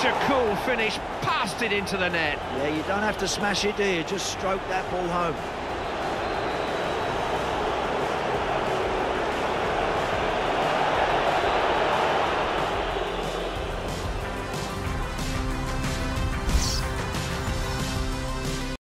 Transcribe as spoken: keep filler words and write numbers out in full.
Such a cool finish, passed it into the net. Yeah, you don't have to smash it, do you? Just stroke that ball home.